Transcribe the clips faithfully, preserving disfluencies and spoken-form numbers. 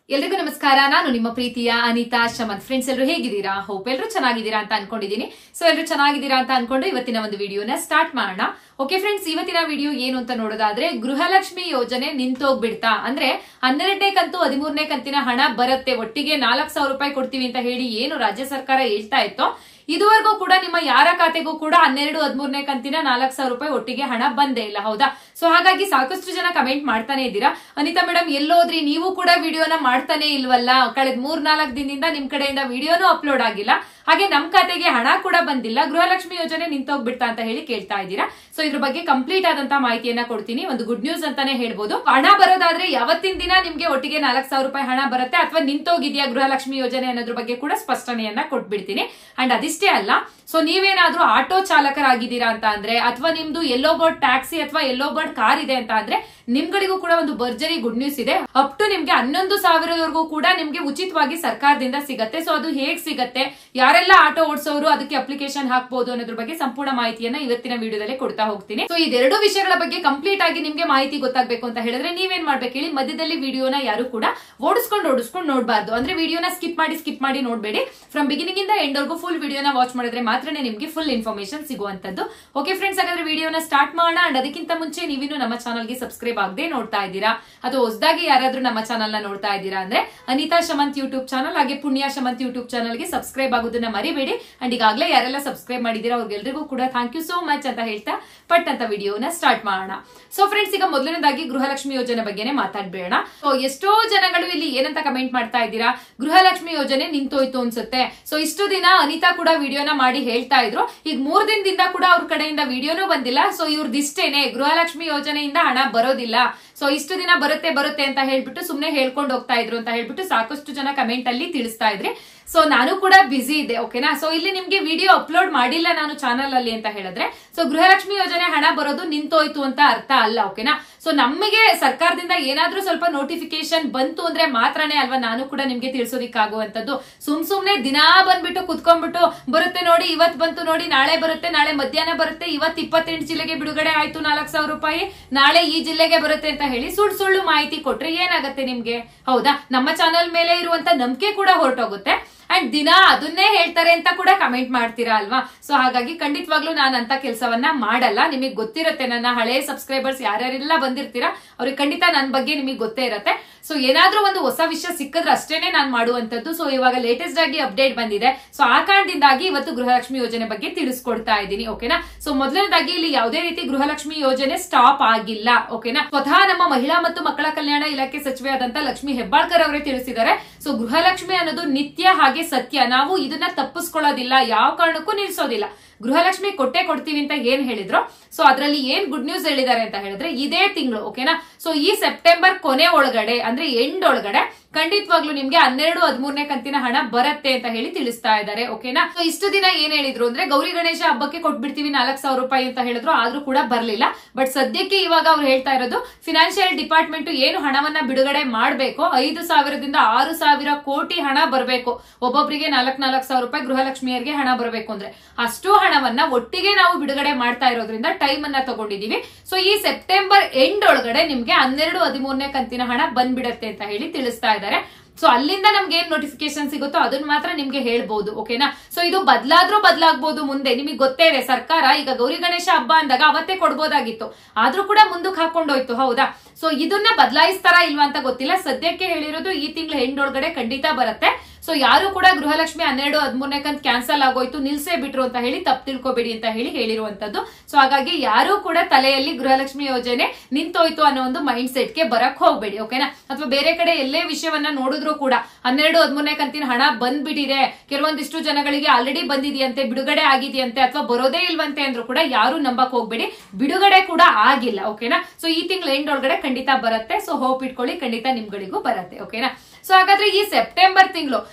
ಎಲ್ರಿಗೂ ನಮಸ್ಕಾರ. ನಾನು ನಿಮ್ಮ ಪ್ರೀತಿಯ ಅನಿತಾ ಶಮಂತ್. ಫ್ರೆಂಡ್ಸ್, ಎಲ್ಲರೂ ಹೇಗಿದ್ದೀರಾ? ಹೋಪ್ ಎಲ್ಲರೂ ಚೆನ್ನಾಗಿದ್ದೀರಾ ಅಂತ ಅನ್ಕೊಂಡಿದ್ದೀನಿ. ಸೊ ಎಲ್ಲರೂ ಚೆನ್ನಾಗಿದ್ದೀರಾ ಅಂತ ಅನ್ಕೊಂಡು ಇವತ್ತಿನ ಒಂದು ವಿಡಿಯೋನ ಸ್ಟಾರ್ಟ್ ಮಾಡೋಣ. ಓಕೆ ಫ್ರೆಂಡ್ಸ್, ಇವತ್ತಿನ ವಿಡಿಯೋ ಏನು ಅಂತ ನೋಡೋದಾದ್ರೆ, ಗೃಹಲಕ್ಷ್ಮಿ ಯೋಜನೆ ನಿಂತೋಗ್ಬಿಡ್ತಾ ಅಂದ್ರೆ ಹನ್ನೆರಡನೇ ಕಂತು ಹದಿಮೂರನೇ ಕಂತಿನ ಹಣ ಬರುತ್ತೆ, ಒಟ್ಟಿಗೆ ನಾಲ್ಕು ಸಾವಿರ ರೂಪಾಯಿ ಕೊಡ್ತೀವಿ ಅಂತ ಹೇಳಿ ಏನು ರಾಜ್ಯ ಸರ್ಕಾರ ಹೇಳ್ತಾ ಇತ್ತೋ, ಇದುವರೆಗೂ ಕೂಡ ನಿಮ್ಮ ಯಾರ ಖಾತೆಗೂ ಕೂಡ ಹನ್ನೆರಡು ಹದಿಮೂರನೇ ಕಂತಿನ ನಾಲ್ಕು ಸಾವಿರ ರೂಪಾಯಿ ಒಟ್ಟಿಗೆ ಹಣ ಬಂದೇ ಇಲ್ಲ. ಹೌದಾ? ಸೊ ಹಾಗಾಗಿ ಸಾಕಷ್ಟು ಜನ ಕಮೆಂಟ್ ಮಾಡ್ತಾನೆ ಇದ್ದೀರಾ, ಅನಿತಾ ಮೇಡಮ್ ಎಲ್ಲೋದ್ರಿ, ನೀವು ಕೂಡ ವಿಡಿಯೋನ ಮಾಡ್ತಾನೆ ಇಲ್ವಲ್ಲ, ಕಳೆದ ಮೂರ್ ನಾಲ್ಕು ದಿನದಿಂದ ನಿಮ್ ಕಡೆಯಿಂದ ವಿಡಿಯೋನು ಅಪ್ಲೋಡ್ ಆಗಿಲ್ಲ, ಹಾಗೆ ನಮ್ ಖಾತೆಗೆ ಹಣ ಕೂಡ ಬಂದಿಲ್ಲ, ಗೃಹಲಕ್ಷ್ಮಿ ಯೋಜನೆ ನಿಂತೋಗ್ಬಿಡ್ತಾ ಅಂತ ಹೇಳಿ ಕೇಳ್ತಾ ಇದ್ದೀರಾ. ಸೊ ಇದ್ರ ಬಗ್ಗೆ ಕಂಪ್ಲೀಟ್ ಆದಂತ ಮಾಹಿತಿಯನ್ನ ಕೊಡ್ತೀನಿ. ಒಂದು ಗುಡ್ ನ್ಯೂಸ್ ಅಂತಾನೆ ಹೇಳ್ಬೋದು. ಹಣ ಬರೋದಾದ್ರೆ ಯಾವತ್ತಿನ ದಿನ ನಿಮ್ಗೆ ಒಟ್ಟಿಗೆ ನಾಲ್ಕು ಸಾವಿರ ರೂಪಾಯಿ ಹಣ ಬರುತ್ತೆ ಅಥವಾ ನಿಂತೋಗಿದೆಯಾ ಗೃಹಲಕ್ಷ್ಮಿ ಯೋಜನೆ ಅನ್ನೋದ್ರ ಬಗ್ಗೆ ಕೂಡ ಸ್ಪಷ್ಟನೆಯನ್ನ ಕೊಟ್ಬಿಡ್ತೀನಿ. ಅಂಡ್ ಅದಿಷ್ಟೇ ಅಲ್ಲ, ಸೊ ನೀವೇನಾದ್ರೂ ಆಟೋ ಚಾಲಕರಾಗಿದ್ದೀರಾ ಅಂತ ಅಂದ್ರೆ, ಅಥವಾ ನಿಮ್ದು ಎಲ್ಲೋ ಬೋರ್ಡ್ ಟ್ಯಾಕ್ಸಿ ಅಥವಾ ಎಲ್ಲೋ ಬೋರ್ಡ್ ಕಾರ್ ಇದೆ ಅಂತ ಅಂದ್ರೆ, ನಿಮ್ಗಳಿಗೂ ಕೂಡ ಒಂದು ಭರ್ಜರಿ ಗುಡ್ ನ್ಯೂಸ್ ಇದೆ. ಅಪ್ ಟು ನಿಮ್ಗೆ ಹನ್ನೊಂದು ಸಾವಿರವರೆಗೂ ಕೂಡ ನಿಮ್ಗೆ ಉಚಿತವಾಗಿ ಸರ್ಕಾರದಿಂದ ಸಿಗತ್ತೆ. ಸೊ ಅದು ಹೇಗ್ ಸಿಗತ್ತೆ, ಯಾರೆಲ್ಲ ಆಟೋ ಓಡಿಸೋರು ಅದಕ್ಕೆ ಅಪ್ಲಿಕೇಶನ್ ಹಾಕ್ಬಹುದು ಅನ್ನೋದ್ರ ಬಗ್ಗೆ ಸಂಪೂರ್ಣ ಮಾಹಿತಿಯನ್ನ ಇವತ್ತಿನ ವಿಡಿಯೋದಲ್ಲಿ ಕೊಡ್ತಾ ಹೋಗ್ತೀನಿ. ಸೊ ಇದೆರಡು ವಿಷಯಗಳ ಬಗ್ಗೆ ಕಂಪ್ಲೀಟ್ ಆಗಿ ನಿಮ್ಗೆ ಮಾಹಿತಿ ಗೊತ್ತಾಗಬೇಕು ಅಂತ ಹೇಳಿದ್ರೆ ನೀವೇನ್ ಮಾಡ್ಬೇಕು ಹೇಳಿ, ಮಧ್ಯದಲ್ಲಿ ವಿಡಿಯೋನ ಯಾರು ಕೂಡ ಓಡಿಸ್ಕೊಂಡು ಓಡಿಸ್ಕೊಂಡು ನೋಡಬಾರ್ದು. ಅಂದ್ರೆ ವಿಡಿಯೋನ ಸ್ಕಿಪ್ ಮಾಡಿ ಸ್ಕಿಪ್ ಮಾಡಿ ನೋಡ್ಬೇಡಿ. ಫ್ರಮ್ ಬಿಗಿನಿಂಗ್ ಇಂದ ಎಂಡ್ ವರ್ಗೂ ಫುಲ್ ವಿಡಿಯೋನ ವಾಚ್ ಮಾಡಿದ್ರೆ ಮಾತ್ರನೇ ನಿಮ್ಗೆ ಫುಲ್ ಇನ್ಫಾರ್ಮೇಶನ್ ಸಿಗುವಂತದ್ದು. ಓಕೆ ಫ್ರೆಂಡ್ಸ್, ಹಾಗಾದ್ರೆ ವಿಡಿಯೋನ ಸ್ಟಾರ್ಟ್ ಮಾಡೋಣ. ಅಂಡ್ ಅದಕ್ಕಿಂತ ಮುಂಚೆ ನೀವಿನ್ನು ನಮ್ಮ ಚಾನಲ್ಗೆ ಸಬ್ಸ್ಕ್ರೈಬ್ ಆಗದೆ ನೋಡ್ತಾ ಇದ್ದೀರಾ, ಅದು ಹೊಸದಾಗಿ ಯಾರಾದ್ರೂ ನಮ್ಮ ಚಾನಲ್ ನ ನೋಡ್ತಾ ಇದ್ದೀರಾ ಅಂದ್ರೆ ಅನಿತಾ ಶಮಂತ್ ಯೂಟ್ಯೂಬ್ ಚಾನಲ್ ಹಾಗೆ ಪುಣ್ಯ ಶಮಂತ್ ಯೂಟ್ಯೂಬ್ ಚಾನಲ್ ಗೆ ಸಬ್ಸ್ಕ್ರೈಬ್ ಆಗೋದನ್ನ ಮರಿಬೇಡಿ. ಅಂಡ್ ಈಗಾಗಲೇ ಯಾರೆಲ್ಲ ಸಬ್ಸ್ಕ್ರೈಬ್ ಮಾಡಿದೀರಾ ಅವ್ರಿಗೆಲ್ರಿಗೂ ಕೂಡ ಥ್ಯಾಂಕ್ ಯು ಸೋ ಮಚ್ ಅಂತ ಹೇಳ್ತಾ ಪಟ್ ಅಂತ ವಿಡಿಯೋನ ಸ್ಟಾರ್ಟ್ ಮಾಡೋಣ. ಸೊ ಫ್ರೆಂಡ್ಸ್, ಈಗ ಮೊದಲನೇದಾಗಿ ಗೃಹಲಕ್ಷ್ಮಿ ಯೋಜನೆ ಬಗ್ಗೆನೇ ಮಾತಾಡ್ಬೇಡ. ಸೊ ಎಷ್ಟೋ ಜನಗಳು ಇಲ್ಲಿ ಏನಂತ ಕಮೆಂಟ್ ಮಾಡ್ತಾ ಇದ್ದೀರಾ, ಗೃಹಲಕ್ಷ್ಮಿ ಯೋಜನೆ ನಿಂತೋಯ್ತು ಅನ್ಸುತ್ತೆ. ಸೊ ಇಷ್ಟು ದಿನ ಅನಿತಾ ಕೂಡ ವಿಡಿಯೋನ ಮಾಡಿ ಹೇಳ್ತಾ ಇದ್ರು, ಈಗ ಮೂರ್ ದಿನದಿಂದ ಕೂಡ ಅವ್ರ ಕಡೆಯಿಂದ ವಿಡಿಯೋನೂ ಬಂದಿಲ್ಲ. ಸೊ ಇವ್ರದಿಷ್ಟೇನೆ, ಗೃಹಲಕ್ಷ್ಮಿ ಯೋಜನೆಯಿಂದ ಹಣ ಬರೋದಿಲ್ಲ, ಸೊ ಇಷ್ಟು ದಿನ ಬರುತ್ತೆ ಬರುತ್ತೆ ಅಂತ ಹೇಳ್ಬಿಟ್ಟು ಸುಮ್ನೆ ಹೇಳ್ಕೊಂಡು ಹೋಗ್ತಾ ಇದ್ರು ಅಂತ ಹೇಳ್ಬಿಟ್ಟು ಸಾಕಷ್ಟು ಜನ ಕಮೆಂಟ್ ಅಲ್ಲಿ ತಿಳಿಸ್ತಾ ಇದ್ರಿ. ಸೊ ನಾನು ಕೂಡ ಬಿಸಿ ಇದ್ದೆ, ಓಕೆನಾ. ಸೊ ಇಲ್ಲಿ ನಿಮ್ಗೆ ವಿಡಿಯೋ ಅಪ್ಲೋಡ್ ಮಾಡಿಲ್ಲ ನಾನು ಚಾನಲ್ ಅಲ್ಲಿ ಅಂತ ಹೇಳಿದ್ರೆ, ಸೊ ಗೃಹಲಕ್ಷ್ಮಿ ಯೋಜನೆ ಹಣ ಬರೋದು ನಿಂತೋಯ್ತು ಅಂತ ಅರ್ಥ ಅಲ್ಲ, ಓಕೆನಾ. ಸೊ ನಮಗೆ ಸರ್ಕಾರದಿಂದ ಏನಾದ್ರೂ ಸ್ವಲ್ಪ ನೋಟಿಫಿಕೇಶನ್ ಬಂತು ಅಂದ್ರೆ ಮಾತ್ರನೇ ಅಲ್ವಾ ನಾನು ಕೂಡ ನಿಮ್ಗೆ ತಿಳಿಸೋದಿಕ್ಕಾಗುವಂತದ್ದು. ಸುಮ್ ಸುಮ್ನೆ ದಿನಾ ಬಂದ್ಬಿಟ್ಟು ಕುತ್ಕೊಂಡ್ಬಿಟ್ಟು ಬರುತ್ತೆ ನೋಡಿ, ಇವತ್ ಬಂತು ನೋಡಿ, ನಾಳೆ ಬರುತ್ತೆ, ನಾಳೆ ಮಧ್ಯಾಹ್ನ ಬರುತ್ತೆ, ಇವತ್ ಇಪ್ಪತ್ತೆಂಟು ಜಿಲ್ಲೆಗೆ ಬಿಡುಗಡೆ ಆಯ್ತು ನಾಲ್ಕು ಸಾವಿರ ರೂಪಾಯಿ, ನಾಳೆ ಈ ಜಿಲ್ಲೆಗೆ ಬರುತ್ತೆ ಅಂತ ಹೇಳಿ ಸುಳ್ಳು ಸುಳ್ಳು ಮಾಹಿತಿ ಕೊಟ್ರೆ ಏನಾಗತ್ತೆ ನಿಮ್ಗೆ? ಹೌದಾ? ನಮ್ಮ ಚಾನಲ್ ಮೇಲೆ ಇರುವಂತ ನಂಬಿಕೆ ಕೂಡ ಹೊರಟೋಗುತ್ತೆ. ಅಂಡ್ ದಿನ ಅದನ್ನೇ ಹೇಳ್ತಾರೆ ಅಂತ ಕೂಡ ಕಮೆಂಟ್ ಮಾಡ್ತೀರಾ ಅಲ್ವಾ. ಸೊ ಹಾಗಾಗಿ ಖಂಡಿತವಾಗ್ಲೂ ನಾನು ಅಂತ ಕೆಲಸವನ್ನ ಮಾಡಲ್ಲ. ನಿಮಗೆ ಗೊತ್ತಿರುತ್ತೆ, ನನ್ನ ಹಳೆ ಸಬ್ಸ್ಕ್ರೈಬರ್ಸ್ ಯಾರ್ಯಾರೆಲ್ಲ ಬಂದಿರ್ತೀರಾ ಅವ್ರಿಗೆ ಖಂಡಿತ ನನ್ನ ಬಗ್ಗೆ ನಿಮಗೆ ಗೊತ್ತೇ ಇರುತ್ತೆ. ಸೊ ಏನಾದ್ರೂ ಒಂದು ಹೊಸ ವಿಷಯ ಸಿಕ್ಕಿದ್ರೆ ಅಷ್ಟೇನೆ ನಾನು ಮಾಡುವಂತದ್ದು. ಸೊ ಇವಾಗ ಲೇಟೆಸ್ಟ್ ಆಗಿ ಅಪ್ಡೇಟ್ ಬಂದಿದೆ, ಸೊ ಆ ಕಾರಣದಿಂದಾಗಿ ಇವತ್ತು ಗೃಹಲಕ್ಷ್ಮಿ ಯೋಜನೆ ಬಗ್ಗೆ ತಿಳಿಸ್ಕೊಡ್ತಾ ಇದ್ದೀನಿ, ಓಕೆನಾ. ಸೊ ಮೊದಲನೇದಾಗಿ ಇಲ್ಲಿ ಯಾವುದೇ ರೀತಿ ಗೃಹಲಕ್ಷ್ಮಿ ಯೋಜನೆ ಸ್ಟಾಪ್ ಆಗಿಲ್ಲ, ಓಕೆನಾ. ಸ್ವತಃ ನಮ್ಮ ಮಹಿಳಾ ಮತ್ತು ಮಕ್ಕಳ ಕಲ್ಯಾಣ ಇಲಾಖೆ ಸಚಿವೆ ಆದಂತ ಲಕ್ಷ್ಮಿ ಹೆಬ್ಬಾಳ್ಕರ್ ಅವರೇ ತಿಳಿಸಿದ್ದಾರೆ. ಸೊ ಗೃಹಲಕ್ಷ್ಮಿ ಅನ್ನೋದು ನಿತ್ಯ ಹಾಗೆ ಸತ್ಯ, ನಾವು ಇದನ್ನ ತಪ್ಪಿಸ್ಕೊಳ್ಳೋದಿಲ್ಲ, ಯಾವ ಕಾರಣಕ್ಕೂ ನಿಲ್ಸೋದಿಲ್ಲ. ಗೃಹಲಕ್ಷ್ಮಿ ಕೊಟ್ಟೆ ಕೊಡ್ತೀವಿ ಅಂತ ಏನ್ ಹೇಳಿದ್ರು, ಸೊ ಅದ್ರಲ್ಲಿ ಏನ್ ಗುಡ್ ನ್ಯೂಸ್ ಹೇಳಿದ್ದಾರೆ ಅಂತ ಹೇಳಿದ್ರೆ, ಇದೇ ತಿಂಗಳು, ಓಕೆನಾ, ಸೊ ಈ ಸೆಪ್ಟೆಂಬರ್ ಕೊನೆ ಒಳಗಡೆ ಅಂದ್ರೆ ಎಂಡ್ ಒಳಗಡೆ ಖಂಡಿತವಾಗ್ಲೂ ನಿಮ್ಗೆ ಹನ್ನೆರಡು ಹದಿಮೂರನೇ ಕಂತಿನ ಹಣ ಬರುತ್ತೆ ಅಂತ ಹೇಳಿ ತಿಳಿಸ್ತಾ ಇದ್ದಾರೆ, ಓಕೆನಾ. ಸೊ ಇಷ್ಟು ದಿನ ಏನ್ ಹೇಳಿದ್ರು ಅಂದ್ರೆ, ಗೌರಿ ಗಣೇಶ ಹಬ್ಬಕ್ಕೆ ಕೊಟ್ಬಿಡ್ತೀವಿ ನಾಲ್ಕು ಸಾವಿರ ರೂಪಾಯಿ ಅಂತ ಹೇಳಿದ್ರು, ಆದ್ರೂ ಕೂಡ ಬರ್ಲಿಲ್ಲ. ಬಟ್ ಸದ್ಯಕ್ಕೆ ಇವಾಗ ಅವ್ರು ಹೇಳ್ತಾ ಇರೋದು, ಫಿನಾನ್ಷಿಯಲ್ ಡಿಪಾರ್ಟ್ಮೆಂಟ್ ಏನು ಹಣವನ್ನ ಬಿಡುಗಡೆ ಮಾಡಬೇಕು, ಐದು ಸಾವಿರದಿಂದ ಆರು ಸಾವಿರ ಕೋಟಿ ಹಣ ಬರಬೇಕು, ಒಬ್ಬೊಬ್ಬರಿಗೆ ನಾಲ್ಕು ನಾಲ್ಕು ಸಾವಿರ ರೂಪಾಯಿ ಗೃಹಲಕ್ಷ್ಮಿಯರಿಗೆ ಹಣ ಬರಬೇಕು ಅಂದ್ರೆ ಅಷ್ಟು ಹಣವನ್ನ ಒಟ್ಟಿಗೆ ನಾವು ಬಿಡುಗಡೆ ಮಾಡ್ತಾ ಇರೋದ್ರಿಂದ ಟೈಮ್ ಅನ್ನ ತಗೊಂಡಿದೀವಿ. ಸೊ ಈ ಸೆಪ್ಟೆಂಬರ್ ಎಂಡ್ ಒಳಗಡೆ ನಿಮ್ಗೆ ಹನ್ನೆರಡು ಹದಿಮೂರನೇ ಕಂತಿನ ಹಣ ಬಂದ್ಬಿಡತ್ತೆ ಅಂತ ಹೇಳಿ ತಿಳಿಸ್ತಾ ಇದ್ದಾರೆ. ಸೊ ಅಲ್ಲಿಂದ ನಮ್ಗೆ ಏನ್ ನೋಟಿಫಿಕೇಶನ್ ಸಿಗುತ್ತೋ ಅದನ್ನ ಮಾತ್ರ ನಿಮ್ಗೆ ಹೇಳ್ಬಹುದು, ಓಕೆನಾ. ಸೊ ಇದು ಬದಲಾದ್ರೂ ಬದಲಾಗಬಹುದು ಮುಂದೆ, ನಿಮಗೆ ಗೊತ್ತೇ ಇದೆ. ಸರ್ಕಾರ ಈಗ ಗೌರಿ ಗಣೇಶ ಹಬ್ಬ ಅಂದಾಗ ಅವತ್ತೇ ಕೊಡ್ಬೋದಾಗಿತ್ತು, ಆದ್ರೂ ಕೂಡ ಮುಂದಕ್ಕೆ ಹಾಕೊಂಡೋಯ್ತು, ಹೌದಾ. ಸೊ ಇದನ್ನ ಬದಲಾಯಿಸ್ತಾರಾ ಇಲ್ವಾ ಅಂತ ಗೊತ್ತಿಲ್ಲ. ಸದ್ಯಕ್ಕೆ ಹೇಳಿರೋದು ಈ ತಿಂಗಳ ಎಂಡ್ ಒಳಗಡೆ ಖಂಡಿತ ಬರುತ್ತೆ. ಸೊ ಯಾರು ಕೂಡ ಗೃಹಲಕ್ಷ್ಮಿ ಹನ್ನೆರಡು ಹದಿಮೂರನೇ ಕಂತು ಕ್ಯಾನ್ಸಲ್ ಆಗೋಯ್ತು, ನಿಲ್ಸೇ ಬಿಟ್ರು ಅಂತ ಹೇಳಿ ತಪ್ಪು ತಿಳ್ಕೊಬೇಡಿ ಅಂತ ಹೇಳಿ ಹೇಳಿರುವಂತದ್ದು. ಸೊ ಹಾಗಾಗಿ ಯಾರು ಕೂಡ ತಲೆಯಲ್ಲಿ ಗೃಹಲಕ್ಷ್ಮಿ ಯೋಜನೆ ನಿಂತೋಯ್ತು ಅನ್ನೋ ಒಂದು ಮೈಂಡ್ ಸೆಟ್ ಗೆ ಬರಕ್ ಹೋಗ್ಬೇಡಿ, ಓಕೆನಾ. ಅಥವಾ ಬೇರೆ ಕಡೆ ಎಲ್ಲೇ ವಿಷಯವನ್ನ ನೋಡಿದ್ರು ಕೂಡ ಹನ್ನೆರಡು ಹದಿಮೂರನೇ ಕಂತಿನ ಹಣ ಬಂದ್ಬಿಟ್ಟಿದೆ, ಕೆಲವೊಂದಿಷ್ಟು ಜನಗಳಿಗೆ ಆಲ್ರೆಡಿ ಬಂದಿದೆಯಂತೆ, ಬಿಡುಗಡೆ ಆಗಿದೆಯಂತೆ, ಅಥವಾ ಬರೋದೇ ಇಲ್ವಂತೆ ಅಂದ್ರೂ ಕೂಡ ಯಾರು ನಂಬಕ್ ಹೋಗ್ಬೇಡಿ, ಬಿಡುಗಡೆ ಕೂಡ ಆಗಿಲ್ಲ, ಓಕೆನಾ. ಸೊ ಈ ತಿಂಗಳ ಎಂಡ್ ಒಳಗಡೆ ಖಂಡಿತ ಬರುತ್ತೆ. ಸೊ ಹೋಪ್ ಇಟ್ಕೊಳ್ಳಿ, ಖಂಡಿತ ನಿಮ್ಗಳಿಗೂ ಬರುತ್ತೆ, ಓಕೆನಾ. ಸೊ ಹಾಗಾದ್ರೆ ಈ ಸೆಪ್ಟೆಂಬರ್ ತಿಂಗಳು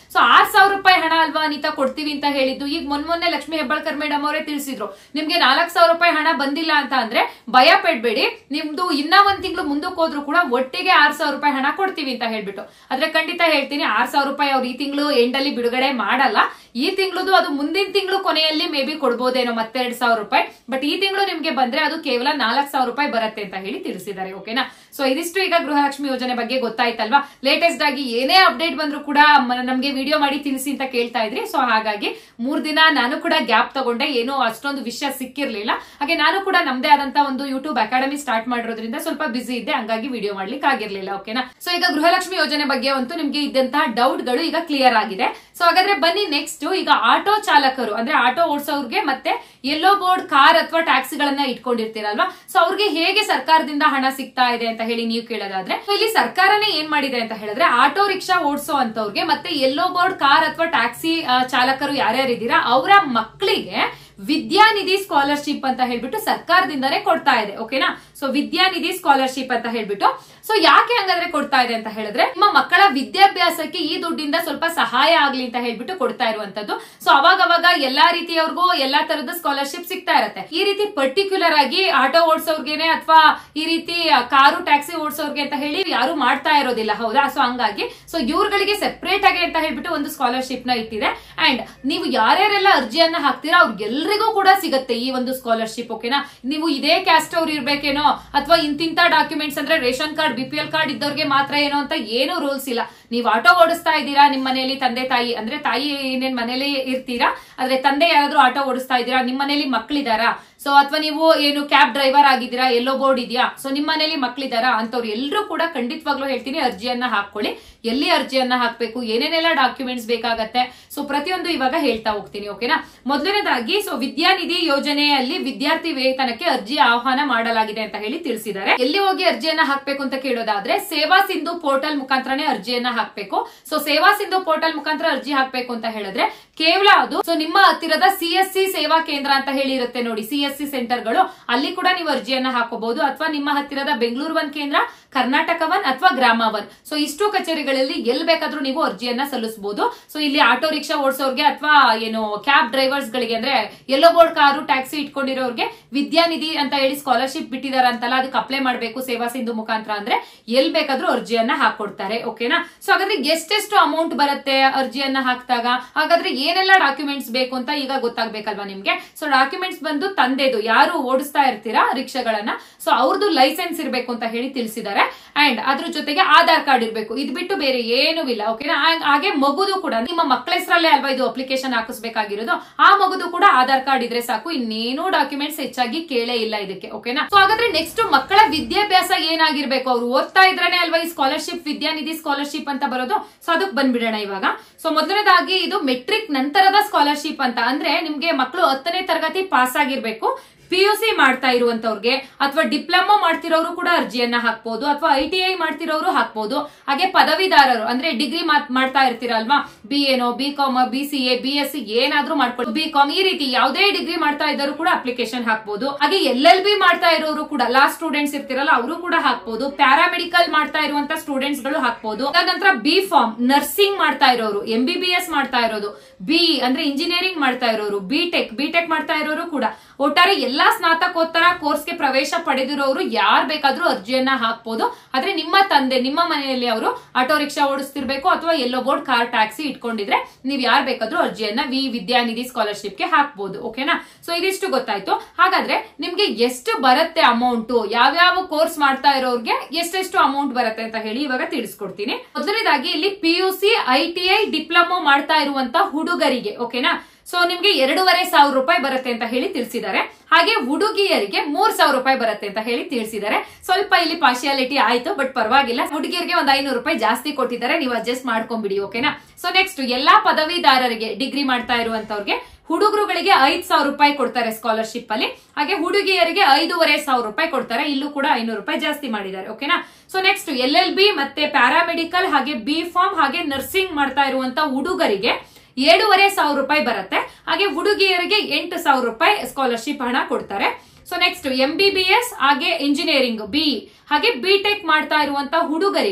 ಸೊ ಆರ್ ಸಾವಿರ ರೂಪಾಯಿ ಹಣ ಅಲ್ವಾ ಅನಿತಾ ಕೊಡ್ತೀವಿ ಅಂತ ಹೇಳಿದ್ದು. ಈಗ ಮೊನ್ನೆ ಲಕ್ಷ್ಮೀ ಹೆಬ್ಬಾಳ್ಕರ್ ಮೇಡಮ್ ಅವರೇ ತಿಳಿಸಿದ್ರು, ನಿಮ್ಗೆ ನಾಲ್ಕು ಸಾವಿರ ರೂಪಾಯಿ ಹಣ ಬಂದಿಲ್ಲ ಅಂತ ಅಂದ್ರೆ ಭಯ ಪಡ್ಬೇಡಿ, ನಿಮ್ದು ಇನ್ನ ಒಂದ್ ತಿಂಗಳು ಮುಂದಕ್ಕೆ ಹೋದ್ರು ಕೂಡ ಒಟ್ಟಿಗೆ ಆರ್ ಸಾವಿರ ರೂಪಾಯಿ ಹಣ ಕೊಡ್ತೀವಿ ಅಂತ ಹೇಳ್ಬಿಟ್ಟು. ಆದ್ರೆ ಖಂಡಿತ ಹೇಳ್ತೀನಿ, ಆರ್ ಸಾವಿರ ರೂಪಾಯಿ ಅವ್ರು ಈ ತಿಂಗಳು ಎಂಡ್ ಅಲ್ಲಿ ಬಿಡುಗಡೆ ಮಾಡಲ್ಲ. ಈ ತಿಂಗಳದು ಅದು ಮುಂದಿನ ತಿಂಗಳು ಕೊನೆಯಲ್ಲಿ ಮೇ ಬಿ ಕೊಡ್ಬೋದೇನೋ ಮತ್ತೆರಡು ಸಾವಿರ ರೂಪಾಯಿ. ಬಟ್ ಈ ತಿಂಗಳು ನಿಮ್ಗೆ ಬಂದ್ರೆ ಅದು ಕೇವಲ ನಾಲ್ಕು ಸಾವಿರ ರೂಪಾಯಿ ಬರುತ್ತೆ ಅಂತ ಹೇಳಿ ತಿಳಿಸಿದ್ದಾರೆ. ಓಕೆನಾ. ಸೊ ಇದಿಷ್ಟು ಈಗ ಗೃಹಲಕ್ಷ್ಮಿ ಯೋಜನೆ ಬಗ್ಗೆ ಗೊತ್ತಾಯ್ತಲ್ವಾ. ಲೇಟೆಸ್ಟ್ ಆಗಿ ಏನೇ ಅಪ್ಡೇಟ್ ಬಂದ್ರು ಕೂಡ ನಮ್ಗೆ ವಿಡಿಯೋ ಮಾಡಿ ತಿಳಿಸಿ ಅಂತ ಕೇಳ್ತಾ ಇದ್ರಿ. ಸೊ ಹಾಗಾಗಿ ಮೂರ್ ದಿನ ನಾನು ಕೂಡ ಗ್ಯಾಪ್ ತಗೊಂಡೆ, ಏನೋ ಅಷ್ಟೊಂದು ವಿಷಯ ಸಿಕ್ಕಿರ್ಲಿಲ್ಲ. ಹಾಗೆ ನಾನು ಕೂಡ ನಮ್ದೇ ಆದಂತ ಒಂದು ಯೂಟ್ಯೂಬ್ ಅಕಾಡೆಮಿ ಸ್ಟಾರ್ಟ್ ಮಾಡಿರೋದ್ರಿಂದ ಸ್ವಲ್ಪ ಬಿಸಿ ಇದ್ದೆ, ಹಂಗಾಗಿ ವಿಡಿಯೋ ಮಾಡ್ಲಿಕ್ಕೆ ಆಗಿರ್ಲಿಲ್ಲ. ಓಕೆನಾ. ಸೊ ಈಗ ಗೃಹಲಕ್ಷ್ಮಿ ಯೋಜನೆ ಬಗ್ಗೆ ಅಂತೂ ನಿಮ್ಗೆ ಇದ್ದಂತಹ ಡೌಟ್ ಗಳು ಈಗ ಕ್ಲಿಯರ್ ಆಗಿದೆ. ಸೊ ಹಾಗಾದ್ರೆ ಬನ್ನಿ ನೆಕ್ಸ್ಟ್ ಈಗ ಆಟೋ ಚಾಲಕರು ಅಂದ್ರೆ ಆಟೋ ಓಡಿಸೋರ್ಗೆ ಮತ್ತೆ ಯೆಲ್ಲೋ ಬೋರ್ಡ್ ಕಾರ್ ಅಥವಾ ಟ್ಯಾಕ್ಸಿಗಳನ್ನ ಇಟ್ಕೊಂಡಿರ್ತೀರಲ್ವಾ, ಸೊ ಅವ್ರಿಗೆ ಹೇಗೆ ಸರ್ಕಾರದಿಂದ ಹಣ ಸಿಗ್ತಾ ಇದೆ ಅಂತ ಹೇಳಿ ನೀವು ಕೇಳೋದಾದ್ರೆ, ಇಲ್ಲಿ ಸರ್ಕಾರನೇ ಏನ್ ಮಾಡಿದೆ ಅಂತ ಹೇಳಿದ್ರೆ ಆಟೋ ರಿಕ್ಷಾ ಓಡಿಸೋ ಅಂತವ್ರಿಗೆ ಮತ್ತೆ ಯೆಲ್ಲೋ ಬೋರ್ಡ್ ಕಾರ್ ಅಥವಾ ಟ್ಯಾಕ್ಸಿ ಚಾಲಕರು ಯಾರ್ಯಾರಿದ್ದೀರಾ ಅವರ ಮಕ್ಕಳಿಗೆ ವಿದ್ಯಾನಿಧಿ ಸ್ಕಾಲರ್ಶಿಪ್ ಅಂತ ಹೇಳ್ಬಿಟ್ಟು ಸರ್ಕಾರದಿಂದಾನೇ ಕೊಡ್ತಾ ಇದೆ. ಓಕೆನಾ. ಸೊ ವಿದ್ಯಾನಿಧಿ ಸ್ಕಾಲರ್ಶಿಪ್ ಅಂತ ಹೇಳ್ಬಿಟ್ಟು, ಸೊ ಯಾಕೆ ಹಂಗಾದ್ರೆ ಕೊಡ್ತಾ ಇದೆ ಅಂತ ಹೇಳಿದ್ರೆ ನಿಮ್ಮ ಮಕ್ಕಳ ವಿದ್ಯಾಭ್ಯಾಸಕ್ಕೆ ಈ ದುಡ್ಡಿಂದ ಸ್ವಲ್ಪ ಸಹಾಯ ಆಗ್ಲಿ ಅಂತ ಹೇಳ್ಬಿಟ್ಟು ಕೊಡ್ತಾ ಇರುವಂತದ್ದು. ಸೊ ಅವಾಗ ಅವಾಗ ಎಲ್ಲಾ ರೀತಿಯವ್ರಿಗೂ ಎಲ್ಲಾ ತರದ ಸ್ಕಾಲರ್ಶಿಪ್ ಸಿಗ್ತಾ ಇರತ್ತೆ. ಈ ರೀತಿ ಪರ್ಟಿಕ್ಯುಲರ್ ಆಗಿ ಆಟೋ ಓಡಿಸೋರ್ಗೆನೆ ಅಥವಾ ಈ ರೀತಿ ಕಾರು ಟ್ಯಾಕ್ಸಿ ಓಡಿಸೋರ್ಗೆ ಅಂತ ಹೇಳಿ ಯಾರು ಮಾಡ್ತಾ ಇರೋದಿಲ್ಲ, ಹೌದಾ. ಸೊ ಹಂಗಾಗಿ ಸೊ ಇವ್ರುಗಳಿಗೆ ಸೆಪರೇಟ್ ಆಗಿ ಅಂತ ಹೇಳ್ಬಿಟ್ಟು ಒಂದು ಸ್ಕಾಲರ್ಶಿಪ್ ನ ಇಟ್ಟಿದೆ. ಅಂಡ್ ನೀವು ಯಾರ್ಯಾರೆಲ್ಲ ಅರ್ಜಿಯನ್ನ ಹಾಕ್ತೀರಾ ಅವ್ರಿಗೆಲ್ಲರಿಗೂ ಕೂಡ ಸಿಗುತ್ತೆ ಈ ಒಂದು ಸ್ಕಾಲರ್ಶಿಪ್. ಓಕೆನಾ. ನೀವು ಇದೇ ಕ್ಯಾಸ್ಟ್ ಅವ್ರು ಇರ್ಬೇಕೇನೋ ಅಥವಾ ಇಂತಿಂತ ಡಾಕ್ಯುಮೆಂಟ್ಸ್ ಅಂದ್ರೆ ration card B P L card ಇದ್ದವ್ರಿಗೆ ಮಾತ್ರ ಏನೋ ಅಂತ ಏನು ರೂಲ್ಸ್ ಇಲ್ಲ. ನೀವು ಆಟೋ ಓಡಿಸ್ತಾ ಇದ್ದೀರಾ, ನಿಮ್ ಮನೆಯಲ್ಲಿ ತಂದೆ ತಾಯಿ ಅಂದ್ರೆ ತಾಯಿ ಏನೇನ್ ಮನೇಲಿ ಇರ್ತೀರಾ, ಆದ್ರೆ ತಂದೆ ಯಾರಾದ್ರೂ ಆಟೋ ಓಡಿಸ್ತಾ ಇದ್ದೀರಾ, ನಿಮ್ ಮನೇಲಿ ಮಕ್ಳಿದಾರಾ, ಸೊ ಅಥವಾ ನೀವು ಏನು ಕ್ಯಾಬ್ ಡ್ರೈವರ್ ಆಗಿದ್ದೀರಾ, ಎಲ್ಲೋ ಬೋರ್ಡ್ ಇದೆಯಾ, ಸೊ ನಿಮ್ ಮನೇಲಿ ಮಕ್ಳಿದಾರಾ ಅಂತವ್ರು ಎಲ್ಲರೂ ಕೂಡ ಖಂಡಿತವಾಗ್ಲೂ ಹೇಳ್ತೀನಿ ಅರ್ಜಿಯನ್ನ ಹಾಕೊಳ್ಳಿ. ಎಲ್ಲಿ ಅರ್ಜಿಯನ್ನ ಹಾಕ್ಬೇಕು, ಏನೇನೆಲ್ಲ ಡಾಕ್ಯುಮೆಂಟ್ಸ್ ಬೇಕಾಗತ್ತೆ, ಸೊ ಪ್ರತಿಯೊಂದು ಇವಾಗ ಹೇಳ್ತಾ ಹೋಗ್ತೀನಿ. ಓಕೆನಾ. ಮೊದಲನೇದಾಗಿ ಸೊ ವಿದ್ಯಾನಿಧಿ ಯೋಜನೆಯಲ್ಲಿ ವಿದ್ಯಾರ್ಥಿ ವೇತನಕ್ಕೆ ಅರ್ಜಿ ಆಹ್ವಾನ ಮಾಡಲಾಗಿದೆ ಅಂತ ಹೇಳಿ ತಿಳಿಸಿದ್ದಾರೆ. ಎಲ್ಲಿ ಹೋಗಿ ಅರ್ಜಿಯನ್ನ ಹಾಕ್ಬೇಕು ಅಂತ ಕೇಳೋದಾದ್ರೆ ಸೇವಾ ಸಿಂಧು ಪೋರ್ಟಲ್ ಮುಖಾಂತರನೇ ಅರ್ಜಿಯನ್ನ ಹಾಕ್ಬೇಕು. ಸೊ ಸೇವಾ ಸಿಂಧು ಪೋರ್ಟಲ್ ಮುಖಾಂತರ ಅರ್ಜಿ ಹಾಕ್ಬೇಕು ಅಂತ ಹೇಳಿದ್ರೆ ಕೇವಲ ಅದು ಸೊ ನಿಮ್ಮ ಹತ್ತಿರದ ಸಿ ಎಸ್ ಸಿ ಸೇವಾ ಕೇಂದ್ರ ಅಂತ ಹೇಳಿ ಇರುತ್ತೆ ನೋಡಿ, ಸಿ ಎಸ್ ಸಿ ಸೆಂಟರ್ಗಳು, ಅಲ್ಲಿ ಕೂಡ ನೀವು ಅರ್ಜಿಯನ್ನ ಹಾಕೋಬಹುದು. ಅಥವಾ ನಿಮ್ಮ ಹತ್ತಿರದ ಬೆಂಗಳೂರು ಒನ್ ಕೇಂದ್ರ, ಕರ್ನಾಟಕ ಒನ್ ಅಥವಾ ಗ್ರಾಮ ಒನ್, ಸೊ ಇಷ್ಟು ಕಚೇರಿಗಳಲ್ಲಿ ಎಲ್ಲಿ ಬೇಕಾದ್ರೂ ನೀವು ಅರ್ಜಿಯನ್ನ ಸಲ್ಲಿಸಬಹುದು. ಸೊ ಇಲ್ಲಿ ಆಟೋ ರಿಕ್ಷಾ ಓಡಿಸೋರ್ಗೆ ಅಥವಾ ಏನು ಕ್ಯಾಬ್ ಡ್ರೈವರ್ಸ್ ಗಳಿಗೆ ಅಂದ್ರೆ ಯೆಲ್ಲೋ ಬೋರ್ಡ್ ಕಾರು ಟ್ಯಾಕ್ಸಿ ಇಟ್ಕೊಂಡಿರೋರ್ಗೆ ವಿದ್ಯಾನಿಧಿ ಅಂತ ಹೇಳಿ ಸ್ಕಾಲರ್ಶಿಪ್ ಬಿಟ್ಟಿದಾರ ಅಂತಲ್ಲ, ಅದಕ್ಕೆ ಅಪ್ಲೈ ಮಾಡಬೇಕು ಸೇವಾ ಸಿಂಧು ಮುಖಾಂತರ ಅಂದ್ರೆ ಎಲ್ಲಿ ಬೇಕಾದ್ರೂ ಅರ್ಜಿಯನ್ನ ಹಾಕೊಡ್ತಾರೆ. ಓಕೆನಾ. ಸೊ ಹಾಗಾದ್ರೆ ಎಷ್ಟೆಷ್ಟು ಅಮೌಂಟ್ ಬರುತ್ತೆ ಅರ್ಜಿಯನ್ನ ಹಾಕಿದಾಗ, ಹಾಗಾದ್ರೆ ಏನೆಲ್ಲ ಡಾಕ್ಯುಮೆಂಟ್ಸ್ ಬೇಕು ಅಂತ ಈಗ ಗೊತ್ತಾಗ್ಬೇಕಲ್ವಾ ನಿಮ್ಗೆ. ಸೊ ಡಾಕ್ಯುಮೆಂಟ್ಸ್ ಬಂದು ತಂದೆದು, ಯಾರು ಓಡಿಸ್ತಾ ಇರ್ತೀರಾ ರಿಕ್ಷಾಗಳನ್ನ, ಸೊ ಅವ್ರದ್ದು ಲೈಸೆನ್ಸ್ ಇರ್ಬೇಕು ಅಂತ ಹೇಳಿ ತಿಳಿಸಿದ್ದಾರೆ. ಅಂಡ್ ಅದ್ರ ಜೊತೆಗೆ ಆಧಾರ್ ಕಾರ್ಡ್ ಇರ್ಬೇಕು, ಇದು ಬಿಟ್ಟು ಬೇರೆ ಏನೂ ಇಲ್ಲ. ಓಕೆನಾ. ಹಾಗೆ ಮಗುದು ಕೂಡ ನಿಮ್ಮ ಮಕ್ಕಳ ಹೆಸರಲ್ಲೇ ಅಲ್ವಾ ಇದು ಅಪ್ಲಿಕೇಶನ್ ಹಾಕಿಸ್ಬೇಕಾಗಿರೋದು, ಆ ಮಗುದು ಕೂಡ ಆಧಾರ್ ಕಾರ್ಡ್ ಇದ್ರೆ ಸಾಕು, ಇನ್ನೇನು ಡಾಕ್ಯುಮೆಂಟ್ಸ್ ಹೆಚ್ಚಾಗಿ ಕೇಳೇ ಇಲ್ಲ ಇದಕ್ಕೆ. ಓಕೆನಾ. ಸೊ ಹಾಗಾದ್ರೆ ನೆಕ್ಸ್ಟ್ ಮಕ್ಕಳ ವಿದ್ಯಾಭ್ಯಾಸ ಏನಾಗಿರ್ಬೇಕು, ಅವ್ರು ಓದ್ತಾ ಇದ್ರೇನೆ ಅಲ್ವಾ ಈ ಸ್ಕಾಲರ್ಶಿಪ್ ವಿದ್ಯಾನಿಧಿ ಸ್ಕಾಲರ್ಶಿಪ್ ಅಂತ ಬರೋದು. ಸೊ ಅದಕ್ಕೆ ಬಂದ್ಬಿಡೋಣ ಇವಾಗ. ಸೊ ಮೊದಲನೇದಾಗಿ ಇದು ಮೆಟ್ರಿಕ್ ನಂತರದ ಸ್ಕಾಲರ್ಶಿಪ್ ಅಂತ ಅಂದ್ರೆ ನಿಮ್ಗೆ ಮಕ್ಕಳು ಹತ್ತನೇ ತರಗತಿ ಪಾಸ್ ಆಗಿರ್ಬೇಕು, ಪಿ ಯು ಸಿ ಮಾಡ್ತಾ ಇರುವಂತವ್ರಿಗೆ ಅಥವಾ ಡಿಪ್ಲೊಮಾ ಮಾಡ್ತಿರೋರು ಕೂಡ ಅರ್ಜಿಯನ್ನ ಹಾಕ್ಬಹುದು, ಅಥವಾ ಐ ಟಿ ಐ ಮಾಡ್ತಿರೋರು ಹಾಕ್ಬಹುದು. ಹಾಗೆ ಪದವೀಧರರು ಅಂದ್ರೆ ಡಿಗ್ರಿ ಮಾಡ್ತಾ ಇರ್ತೀರಲ್ವಾ, ಬಿ ಎನೋ B com B C A B S C ಏನಾದ್ರೂ ಮಾಡ್ಕೊಂಡು ಬಿ ಕಾಮ್ ಈ ರೀತಿ ಯಾವುದೇ ಡಿಗ್ರಿ ಮಾಡ್ತಾ ಇದ್ದವರು ಕೂಡ ಅಪ್ಲಿಕೇಶನ್ ಹಾಕ್ಬಹುದು. ಹಾಗೆ ಎಲ್ ಎಲ್ ಬಿ ಮಾಡ್ತಾ ಇರೋರು ಕೂಡ ಲಾಸ್ಟ್ ಸ್ಟೂಡೆಂಟ್ಸ್ ಇರ್ತಿರಲ್ಲ ಅವರು ಕೂಡ ಹಾಕ್ಬಹುದು. ಪ್ಯಾರಾಮೆಡಿಕಲ್ ಮಾಡ್ತಾ ಇರುವಂತ ಸ್ಟೂಡೆಂಟ್ಸ್ ಗಳು ಹಾಕ್ಬಹುದು. ನಂತರ ಬಿ ಫಾರ್ಮ್ ನರ್ಸಿಂಗ್ ಮಾಡ್ತಾ ಇರೋರು, ಎಂ ಬಿ ಬಿ ಎಸ್ ಮಾಡ್ತಾ ಇರೋದು, ಬಿ ಅಂದ್ರೆ ಇಂಜಿನಿಯರಿಂಗ್ ಮಾಡ್ತಾ ಇರೋರು, ಬಿ ಟೆಕ್ ಬಿ ಟೆಕ್ ಮಾಡ್ತಾ ಇರೋರು ಕೂಡ, ಒಟ್ಟಾರೆ ಎಲ್ಲಾ ಸ್ನಾತಕೋತ್ತರ ಕೋರ್ಸ್ಗೆ ಪ್ರವೇಶ ಪಡೆದಿರೋರು ಯಾರು ಬೇಕಾದ್ರೂ ಅರ್ಜಿಯನ್ನ ಹಾಕ್ಬಹುದು. ಆದ್ರೆ ನಿಮ್ಮ ತಂದೆ ನಿಮ್ಮ ಮನೆಯಲ್ಲಿ ಅವರು ಆಟೋ ರಿಕ್ಷಾ ಓಡಿಸ್ತಿರ್ಬೇಕು ಅಥವಾ ಯೆಲ್ಲೋ ಬೋರ್ಡ್ ಕಾರ್ ಟ್ಯಾಕ್ಸಿ ಇಟ್ಕೊಂಡಿದ್ರೆ ನೀವ್ ಯಾರು ಬೇಕಾದ್ರೂ ಅರ್ಜಿಯನ್ನ ವಿ ವಿದ್ಯಾನಿಧಿ ಸ್ಕಾಲರ್ಶಿಪ್ ಗೆ ಹಾಕ್ಬಹುದು. ಓಕೆನಾ. ಸೊ ಇದಿಷ್ಟು ಗೊತ್ತಾಯ್ತು. ಹಾಗಾದ್ರೆ ನಿಮ್ಗೆ ಎಷ್ಟು ಬರುತ್ತೆ ಅಮೌಂಟ್, ಯಾವ್ಯಾವ ಕೋರ್ಸ್ ಮಾಡ್ತಾ ಇರೋರ್ಗೆ ಎಷ್ಟೆಷ್ಟು ಅಮೌಂಟ್ ಬರುತ್ತೆ ಅಂತ ಹೇಳಿ ಇವಾಗ ತಿಳಿಸ್ಕೊಡ್ತೀನಿ. ಮೊದಲನೇದಾಗಿ ಇಲ್ಲಿ P U C I T I diploma ಮಾಡ್ತಾ ಇರುವಂತ ಹುಡುಗರಿಗೆ ಓಕೆನಾ, ಸೊ ನಿಮ್ಗೆ ಎರಡೂವರೆ ಸಾವಿರ ರೂಪಾಯಿ ಬರುತ್ತೆ ಅಂತ ಹೇಳಿ ತಿಳಿಸಿದ್ದಾರೆ. ಹಾಗೆ ಹುಡುಗಿಯರಿಗೆ ಮೂರ್ ಸಾವಿರ ರೂಪಾಯಿ ಬರುತ್ತೆ ಅಂತ ಹೇಳಿ ತಿಳಿಸಿದ್ದಾರೆ. ಸ್ವಲ್ಪ ಇಲ್ಲಿ ಪಾರ್ಶಿಯಾಲಿಟಿ ಆಯ್ತು, ಬಟ್ ಪರವಾಗಿಲ್ಲ. ಹುಡುಗಿಯರಿಗೆ ಒಂದ್ ಐನೂರು ರೂಪಾಯಿ ಜಾಸ್ತಿ ಕೊಟ್ಟಿದ್ದಾರೆ, ನೀವು ಅಡ್ಜಸ್ಟ್ ಮಾಡ್ಕೊಂಡ್ಬಿಡಿ. ಓಕೆನಾ. ಸೊ ನೆಕ್ಸ್ಟ್ ಎಲ್ಲಾ ಪದವೀಧರರಿಗೆ ಡಿಗ್ರಿ ಮಾಡ್ತಾ ಇರುವಂತವ್ರಿಗೆ ಹುಡುಗರುಗಳಿಗೆ ಐದ್ ಸಾವಿರ ರೂಪಾಯಿ ಕೊಡ್ತಾರೆ ಸ್ಕಾಲರ್ಶಿಪ್ ಅಲ್ಲಿ. ಹಾಗೆ ಹುಡುಗಿಯರಿಗೆ ಐದೂವರೆ ಸಾವಿರ ರೂಪಾಯಿ ಕೊಡ್ತಾರೆ, ಇಲ್ಲೂ ಕೂಡ ಐನೂರು ರೂಪಾಯಿ ಜಾಸ್ತಿ ಮಾಡಿದ್ದಾರೆ. ಓಕೆನಾ. So next L L B ಮತ್ತೆ ಪ್ಯಾರಾಮೆಡಿಕಲ್ ಹಾಗೆ ಬಿ ಫಾರ್ಮ್ ಹಾಗೆ ನರ್ಸಿಂಗ್ ಮಾಡ್ತಾ ಇರುವಂತ ಹುಡುಗರಿಗೆ ಏಳೂವರೆ ಸಾವಿರ ರೂಪಾಯಿ ಬರುತ್ತೆ. ಹಾಗೆ ಹುಡುಗಿಯರಿಗೆ ಎಂಟು ಸಾವಿರ ರೂಪಾಯಿ ಸ್ಕಾಲರ್ಶಿಪ್ ಹಣ ಕೊಡ್ತಾರೆ. So next M B B S ಹಾಗೆ ಇಂಜಿನಿಯರಿಂಗ್ ಬಿ ಹಾಗೆ ಬಿ ಟೆಕ್ ಮಾಡ್ತಾ ಇರುವಂತ ಹುಡುಗರಿಗೆ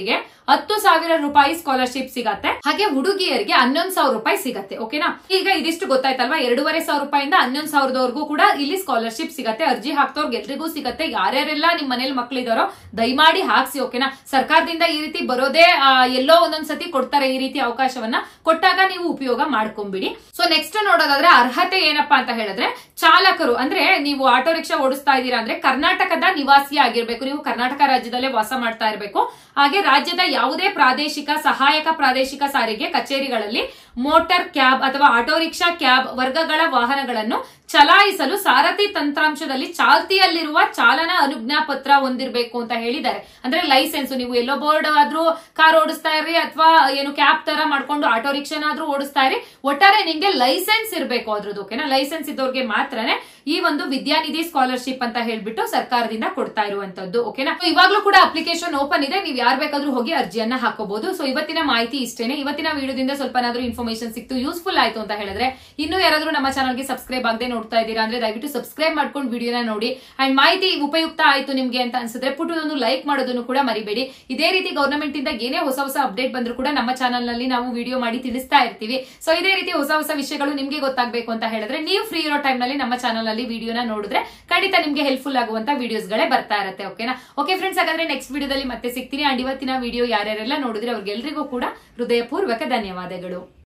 ಹತ್ತು ಸಾವಿರ ರೂಪಾಯಿ ಸ್ಕಾಲರ್ಶಿಪ್ ಸಿಗತ್ತೆ. ಹಾಗೆ ಹುಡುಗಿಯರಿಗೆ ಹನ್ನೊಂದು ಸಾವಿರ ರೂಪಾಯಿ ಸಿಗತ್ತೆ. ಓಕೆನಾ, ಈಗ ಇದಿಷ್ಟು ಗೊತ್ತಾಯ್ತಲ್ವಾ, ಎರಡೂವರೆ ಸಾವಿರ ರೂಪಾಯಿಂದ ಹನ್ನೊಂದು ಸಾವಿರದವರೆಗೂ ಕೂಡ ಇಲ್ಲಿ ಸ್ಕಾಲರ್ಶಿಪ್ ಸಿಗತ್ತೆ. ಅರ್ಜಿ ಹಾಕ್ತವ್ರಿಗೆ ಎಲ್ರಿಗೂ ಸಿಗತ್ತೆ. ಯಾರ್ಯಾರೆಲ್ಲ ನಿಮ್ ಮನೇಲಿ ಮಕ್ಳಿದಾರೋ ದಯಮಾಡಿ ಹಾಕ್ಸಿ. ಓಕೆನಾ, ಸರ್ಕಾರದಿಂದ ಈ ರೀತಿ ಬರೋದೇ ಎಲ್ಲೋ ಒಂದೊಂದ್ಸತಿ ಕೊಡ್ತಾರೆ. ಈ ರೀತಿ ಅವಕಾಶವನ್ನ ಕೊಟ್ಟಾಗ ನೀವು ಉಪಯೋಗ ಮಾಡ್ಕೊಂಡ್ಬಿಡಿ. ಸೊ ನೆಕ್ಸ್ಟ್ ನೋಡೋದಾದ್ರೆ ಅರ್ಹತೆ ಏನಪ್ಪಾ ಅಂತ ಹೇಳಿದ್ರೆ, ಚಾಲಕರು ಅಂದ್ರೆ ನೀವು ಆಟೋ ರಿಕ್ಷಾ ಓಡಿಸ್ತಾ ಇದ್ದೀರಾ ಅಂದ್ರೆ ಕರ್ನಾಟಕದ ನಿವಾಸಿ ಆಗಿರ್ಬೇಕು. ನೀವು ಕರ್ನಾಟಕ ರಾಜ್ಯದಲ್ಲೇ ವಾಸ ಮಾಡ್ತಾ ಇರಬೇಕು. ಹಾಗೆ ರಾಜ್ಯದ ಯಾವುದೇ ಪ್ರಾದೇಶಿಕ ಸಹಾಯಕ ಪ್ರಾದೇಶಿಕ ಸಾರಿಗೆ ಕಚೇರಿಗಳಲ್ಲಿ ಮೋಟಾರ್ ಕ್ಯಾಬ್ ಅಥವಾ ಆಟೋ ರಿಕ್ಷಾ ಕ್ಯಾಬ್ ವರ್ಗಗಳ ವಾಹನಗಳನ್ನು ಚಲಾಯಿಸಲು ಸಾರಥಿ ತಂತ್ರಾಂಶದಲ್ಲಿ ಚಾಲ್ತಿಯಲ್ಲಿರುವ ಚಾಲನಾ ಅನುಜ್ಞಾ ಪತ್ರ ಹೊಂದಿರಬೇಕು ಅಂತ ಹೇಳಿದ್ದಾರೆ. ಅಂದ್ರೆ ಲೈಸೆನ್ಸ್, ನೀವು ಎಲ್ಲೋ ಬೋರ್ಡ್ ಆದ್ರೂ ಕಾರ್ ಓಡಿಸ್ತಾ ಇರಿ ಅಥವಾ ಏನು ಕ್ಯಾಬ್ ತರ ಮಾಡ್ಕೊಂಡು ಆಟೋ ರಿಕ್ಷಾನಾದ್ರೂ ಓಡಿಸ್ತಾ ಇರಿ, ಒಟ್ಟಾರೆ ನಿಮ್ಗೆ ಲೈಸೆನ್ಸ್ ಇರಬೇಕು ಅದ್ರದ್ದು. ಓಕೆನಾ, ಲೈಸೆನ್ಸ್ ಇದ್ದವ್ರಿಗೆ ಮಾತ್ರನೇ ಈ ಒಂದು ವಿದ್ಯಾನಿಧಿ ಸ್ಕಾಲರ್ಶಿಪ್ ಅಂತ ಹೇಳ್ಬಿಟ್ಟು ಸರ್ಕಾರದಿಂದ ಕೊಡ್ತಾ ಇರುವಂತದ್ದು. ಓಕೆನಾ, ಇವಾಗ್ಲೂ ಕೂಡ ಅಪ್ಲಿಕೇಶನ್ ಓಪನ್ ಇದೆ, ನೀವು ಯಾರು ಬೇಕಾದ್ರೂ ಹೋಗಿ ಅರ್ಜಿಯನ್ನ ಹಾಕೋಬಹುದು. ಸೊ ಇವತ್ತಿನ ಮಾಹಿತಿ ಇಷ್ಟೇನೆ. ಇವತ್ತಿನ ವಿಡಿಯೋದಿಂದ ಸ್ವಲ್ಪನಾದ್ರೂ ಇನ್ಫಾರ್ಮೇಶನ್ ಸಿಕ್ತು, ಯೂಸ್ಫುಲ್ ಆಯ್ತು ಅಂತ ಹೇಳಿದ್ರೆ, ಇನ್ನು ಯಾರಾದ್ರೂ ನಮ್ಮ ಚಾನಲ್ಗೆ ಸಬ್ಸ್ಕ್ರೈಬ್ ಆಗದೆ ನೋಡ್ತಾ ಇದ್ದೀರಾ ಅಂದ್ರೆ ದಯವಿಟ್ಟು ಸಬ್ಸ್ಕ್ರೈಬ್ ಮಾಡ್ಕೊಂಡು ವಿಡಿಯೋನ ನೋಡಿ. ಅಂಡ್ ಮಾಹಿತಿ ಉಪಯುಕ್ತ ಆಯ್ತು ನಿಮ್ಗೆ ಅಂತ ಅನ್ಸಿದ್ರೆ ಪುಟದೊಂದು ಲೈಕ್ ಮಾಡೋದನ್ನು ಕೂಡ ಮರಿಬೇಡಿ. ಇದೇ ರೀತಿ ಗವರ್ನಮೆಂಟ್ ಇಂದ ಏನೇ ಹೊಸ ಹೊಸ ಅಪ್ಡೇಟ್ ಬಂದ್ರು ಕೂಡ ನಮ್ಮ ಚಾನಲ್ ನಲ್ಲಿ ನಾವು ವಿಡಿಯೋ ಮಾಡಿ ತಿಳಿಸ್ತಾ ಇರ್ತೀವಿ. ಸೊ ಇದೇ ರೀತಿ ಹೊಸ ಹೊಸ ವಿಷಯಗಳು ನಿಮ್ಗೆ ಗೊತ್ತಾಗಬೇಕು ಅಂತ ಹೇಳಿದ್ರೆ ನೀವು ಫ್ರೀ ಇರೋ ಟೈಮ್ ನಲ್ಲಿ ನಮ್ಮ ಚಾನಲ್ ನಲ್ಲಿ ವಿಡಿಯೋನ ನೋಡಿದ್ರೆ ಖಂಡಿತ ನಿಮ್ಗೆ ಹೆಲ್ಪ್ಫುಲ್ ಆಗುವಂತ ವಿಡಿಯೋಸ್ ಗಳೇ ಬರ್ತಾ ಇರುತ್ತೆ. ಓಕೆನಾ, ಓಕೆ ಫ್ರೆಂಡ್ಸ್, ಹಾಗಾದ್ರೆ ನೆಕ್ಸ್ಟ್ ವಿಡಿಯೋದಲ್ಲಿ ಮತ್ತೆ ಸಿಗ್ತೀನಿ. ಅಂಡ್ ಇವತ್ತಿನ ವಿಡಿಯೋ ಯಾರ್ಯಾರೆಲ್ಲ ನೋಡಿದ್ರೆ ಅವ್ರಿಗೆಲ್ರಿಗೂ ಕೂಡ ಹೃದಯಪೂರ್ವಕ ಧನ್ಯವಾದಗಳು.